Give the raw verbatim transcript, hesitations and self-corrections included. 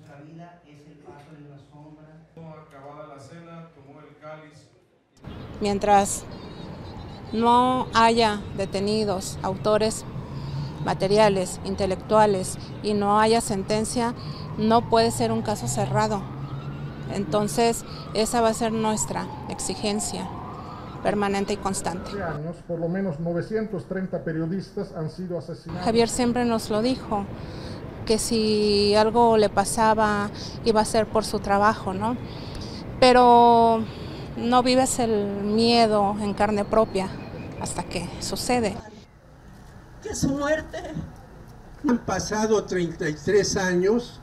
nuestra vida es el paso de una sombra. Acabada la cena, tomó el cáliz. Mientras no haya detenidos autores materiales, intelectuales y no haya sentencia, no puede ser un caso cerrado. Entonces, esa va a ser nuestra exigencia permanente y constante. Años, por lo menos novecientos treinta periodistas han sido asesinados. Javier siempre nos lo dijo, que si algo le pasaba iba a ser por su trabajo, ¿no? Pero no vives el miedo en carne propia hasta que sucede. Que su muerte. Han pasado treinta y tres años